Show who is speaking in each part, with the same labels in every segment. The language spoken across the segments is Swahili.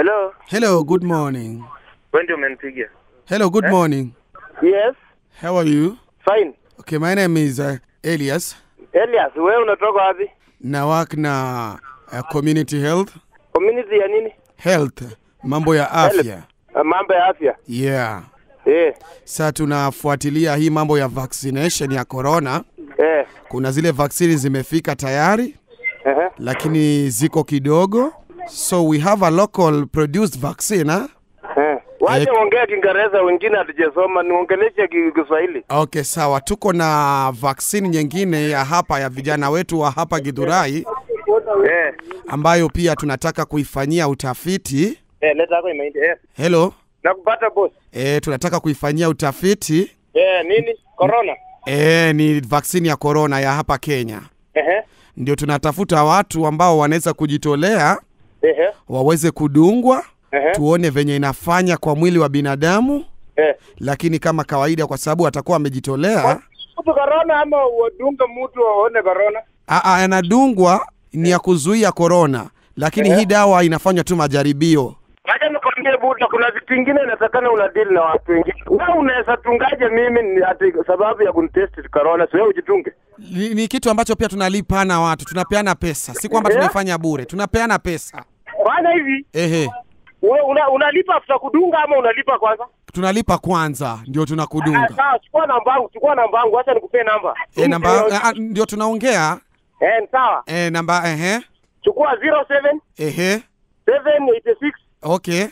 Speaker 1: Hello.
Speaker 2: Hello, good morning.
Speaker 1: When do you umenipigia?
Speaker 2: Hello, good morning.
Speaker 1: Yes.
Speaker 2: How are you?
Speaker 1: Fine.
Speaker 2: Okay, my name is Elias.
Speaker 1: Elias, wewe unatoka wapi?
Speaker 2: Na work na community health.
Speaker 1: Community ya nini?
Speaker 2: Health, mambo ya afya.
Speaker 1: Mambo ya afya.
Speaker 2: Yeah.
Speaker 1: Sasa
Speaker 2: tunafuatilia hii mambo ya vaccination ya corona. Kuna zile vaccine zimefika tayari. Lakini ziko kidogo. So we have a local produced vaccine,
Speaker 1: Waje ongea Kiingereza, wengine hatujasoma, niongeleshe Kiswahili.
Speaker 2: Okay, sawa. Tuko na vaccine nyingine ya hapa ya vijana wetu wa hapa Githurai. Ambayo pia tunataka kuifanyia utafiti.
Speaker 1: Leta yako imeindi.
Speaker 2: Hello.
Speaker 1: Nakupata boss.
Speaker 2: Tunataka kuifanyia utafiti.
Speaker 1: Nini? Corona.
Speaker 2: Ni vaccine ya corona ya hapa Kenya. Ndio tunatafuta watu ambao wanaweza kujitolea. Waweze kudungwa. Tuone venye inafanya kwa mwili wa binadamu. Lakini kama kawaida kwa sababu atakuwa amejitolea.
Speaker 1: Mtu corona ama wadunga mtu aone corona?
Speaker 2: Anadungwa ni ya kuzuia corona. Lakini hii dawa inafanywa tu majaribio.
Speaker 1: Wacha nikwambie buda, kuna vitu vingine inatakana una deal na watu wengine. Wewe unaweza tungaje mimi ati sababu ya kunitest corona, sio ujitunge?
Speaker 2: Ni kitu ambacho pia tunalipa na watu, tunapeana pesa. Si kwamba tunafanya bure, tunapeana pesa.
Speaker 1: Bwana hivi? Wewe unalipa after kudunga ama unalipa kwanza?
Speaker 2: Tunalipa kwanza ndio tunakudunga.
Speaker 1: Sawa, chukua namba yangu, acha nikupe namba.
Speaker 2: Namba ndio tunaongea.
Speaker 1: Sawa.
Speaker 2: Namba
Speaker 1: Chukua 07 786.
Speaker 2: Okay.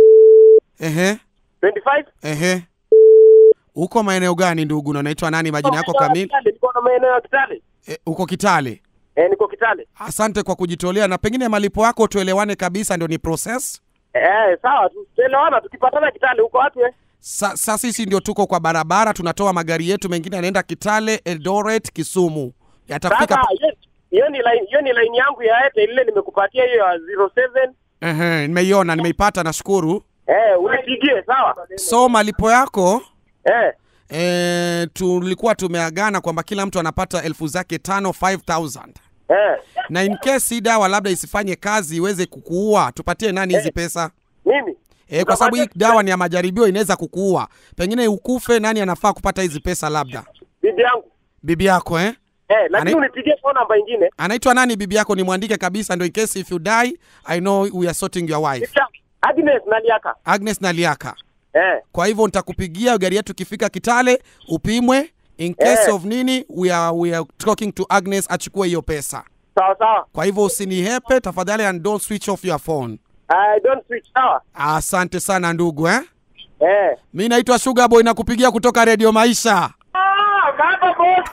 Speaker 1: 25.
Speaker 2: Uko maeneo gani ndugu? Na unaitwa nani, majina yako kamili?
Speaker 1: Niko na maeneo ya Kitale.
Speaker 2: Uko Kitale?
Speaker 1: Niko Kitale.
Speaker 2: Asante kwa kujitolea, na pengine malipo yako tuelewane kabisa ndio ni process.
Speaker 1: Sawa, tuelewana, tukipatana Kitale uko wapi
Speaker 2: Sasa sisi ndio tuko kwa barabara, tunatoa magari yetu, mengine yanaenda Kitale, Eldoret, Kisumu. Yatafika.
Speaker 1: Hiyo ni line yangu ya Airtel ile nimekupatia, hiyo ya 07.
Speaker 2: Nimeiona, nimeipata, nashukuru.
Speaker 1: Unipigie, sawa?
Speaker 2: So malipo yako tulikuwa tumeagana kwamba kila mtu anapata 5,000. Na in case dawa labda isifanye kazi iweze kukuua, tupatie nani hizi pesa?
Speaker 1: Mimi.
Speaker 2: Kwa sababu hii dawa ni ya majaribio, inaweza kukuua. Pengine ukufe, nani anafaa kupata hizi pesa labda?
Speaker 1: Bibi yangu.
Speaker 2: Bibi yako
Speaker 1: lakini unipigie phone namba nyingine.
Speaker 2: Anaitwa nani bibi yako? Nimwandike kabisa ndio in case if you die, I know we are sorting your wife. Agnes Naliaka. Kwa hivyo nitakupigia gari yetu kifika Kitale, upimwe. In case of nini, we are talking to Agnes achukue hiyo pesa.
Speaker 1: Sawa.
Speaker 2: Kwa hivyo usinihepe tafadhali, and don't switch off your phone.
Speaker 1: I don't switch, sawa.
Speaker 2: Asante sana ndugu Mimi naitwa Sugar Boy na kupigia kutoka Radio Maisha.
Speaker 1: Baba boss.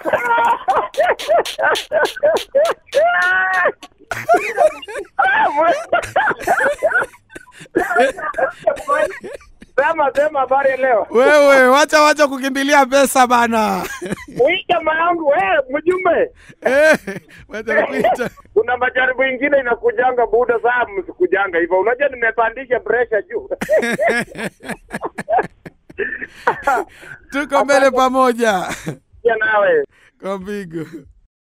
Speaker 1: Sema habari leo.
Speaker 2: Wewe wacha kukimbilia pesa bana.
Speaker 1: Uita mayangu mjumbe.
Speaker 2: Wacha kuita.
Speaker 1: Kuna majaribu mengine inakujanga buda, saa msikujanga hivyo. Unajua nimepandisha pressure juu.
Speaker 2: Tuko mbele pamoja.
Speaker 1: Nawe.
Speaker 2: Kwa mpigo.